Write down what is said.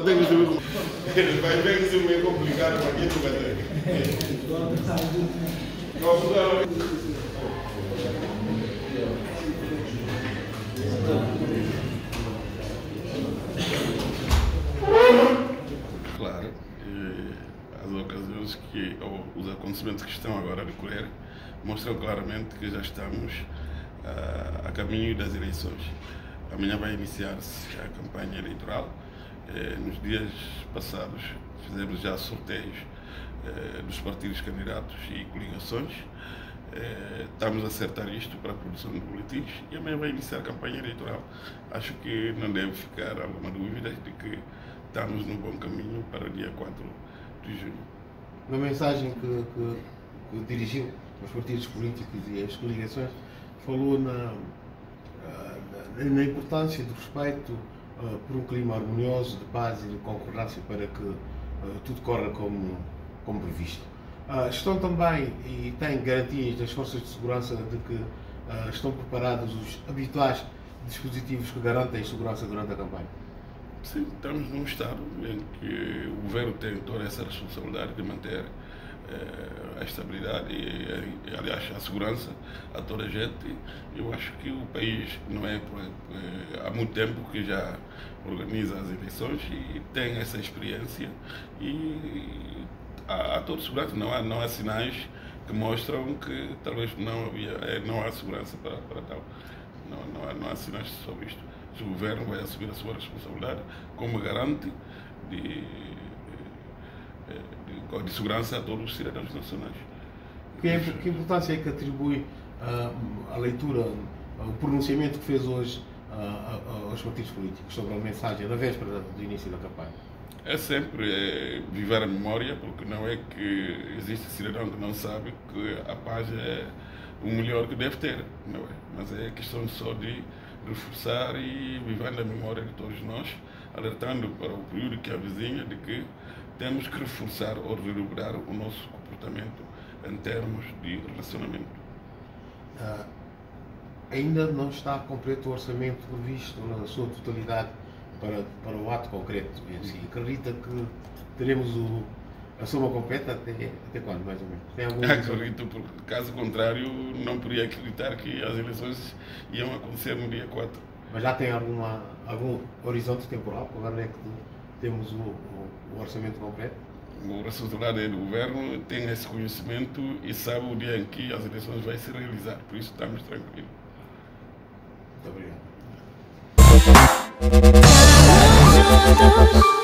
tem que ser ele vai ver que isso é meio complicado para quem tu vai ter. Claro, as ocasiões ou os acontecimentos que estão agora a decorrer mostram claramente que já estamos a caminho das eleições. Amanhã vai iniciar-se a campanha eleitoral. Nos dias passados fizemos já sorteios dos partidos candidatos e coligações. Estamos a acertar isto para a produção de boletins e amanhã vai iniciar a campanha eleitoral. Acho que não deve ficar alguma dúvida de que estamos no bom caminho para o dia 4 de junho. Na mensagem que dirigiu aos partidos políticos e às coligações, falou na importância do respeito por um clima harmonioso, de paz e de concordância para que tudo corra como previsto. Estão também e têm garantias das forças de segurança de que estão preparados os habituais dispositivos que garantem a segurança durante a campanha? Sim, estamos num estado em que o governo tem toda essa responsabilidade de manter a estabilidade e, aliás, a segurança a toda a gente. Eu acho que o país não há muito tempo que já organiza as eleições e tem essa experiência e há toda segurança, não há sinais que mostram que talvez não há segurança para tal. Não há sinais sobre isto. O governo vai assumir a sua responsabilidade como garante de segurança a todos os cidadãos nacionais. Que importância é que atribui a leitura, o pronunciamento que fez hoje aos partidos políticos sobre a mensagem da véspera do início da campanha? É sempre viver a memória, porque não é que existe cidadão que não sabe que a paz é o melhor que deve ter, não é? Mas é questão só de reforçar e viver na memória de todos nós, alertando para o período que avizinha de que temos que reforçar ou recuperar o nosso comportamento em termos de relacionamento. Ainda não está completo o orçamento previsto na sua totalidade para o ato concreto em si. Acredita que teremos a soma completa até quando, mais ou menos? Acredito, porque caso contrário não poderia acreditar que as eleições iam acontecer no dia 4. Mas já tem algum horizonte temporal? Quando é que temos o orçamento completo? O responsabilidade do governo tem esse conhecimento e sabe o dia em que as eleições vão se realizar, por isso estamos tranquilos. Muito obrigado.